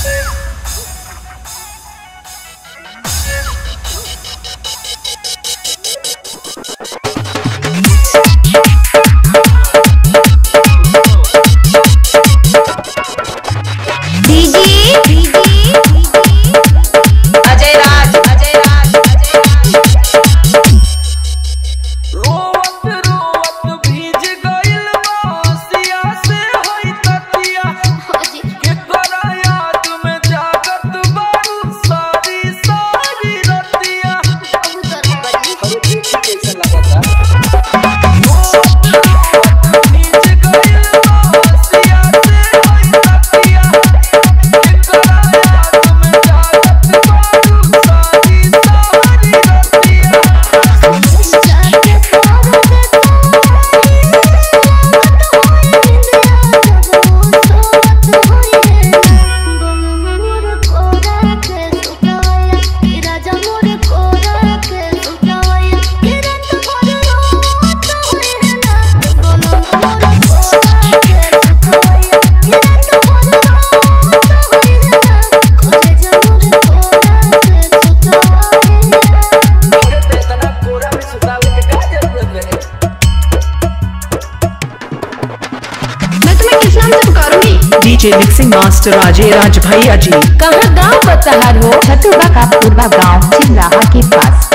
अजय राज अजय राज अजय राज। रोत रोत भीज गइल बासिया से होई ततिया के करा याद में जागत बारू सारी सारी रतिया। अरे देखी कैसा लगा था। DJ mixing master Ajay Raj भैया जी। कहाँ गाँव बतहार हो? छतुबा का पूर्वा गांव चिल्लाहा के पास।